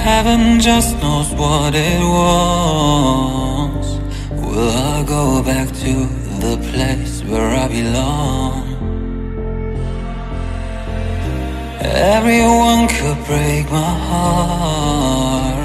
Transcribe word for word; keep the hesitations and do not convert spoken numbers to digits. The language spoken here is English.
Heaven just knows what it was. Will I go back to the place where I belong? Everyone could break my heart,